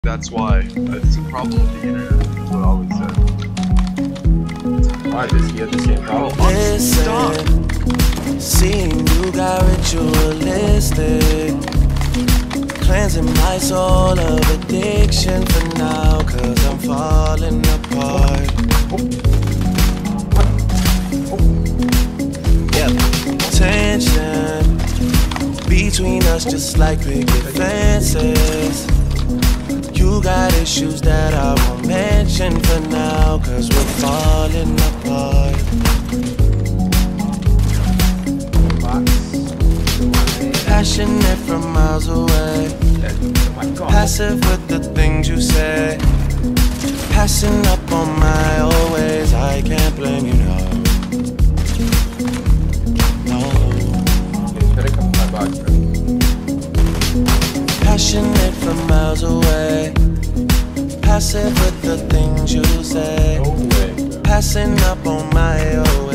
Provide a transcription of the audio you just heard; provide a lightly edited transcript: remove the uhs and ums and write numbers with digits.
That's why. It's a problem with the internet. That's what I always said. Why does he have the same problem? Listen, seeing you got ritualistic, cleansing my soul of addiction for now, cause I'm falling apart. Yep, tension between us just like picket fences. You got issues that I won't mention for now, cause we're falling apart. Passionate from miles away, passive with the things you say, passing up on my old ways. I can't blame you, no. Passionate from miles away, passive with the things you say, passing up on my own.